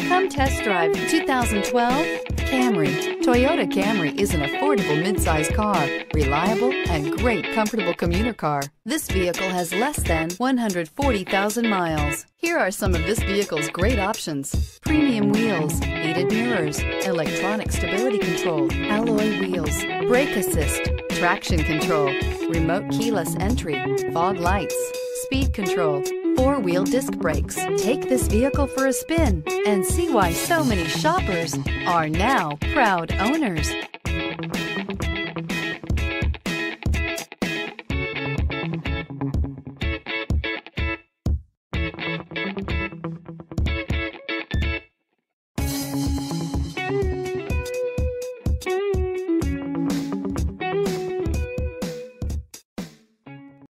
Come test drive 2012 Camry. Toyota Camry is an affordable midsize car, reliable and great comfortable commuter car. This vehicle has less than 140,000 miles. Here are some of this vehicle's great options: premium wheels, heated mirrors, electronic stability control, alloy wheels, brake assist, traction control, remote keyless entry, fog lights, speed control, four-wheel disc brakes. Take this vehicle for a spin and see why so many shoppers are now proud owners.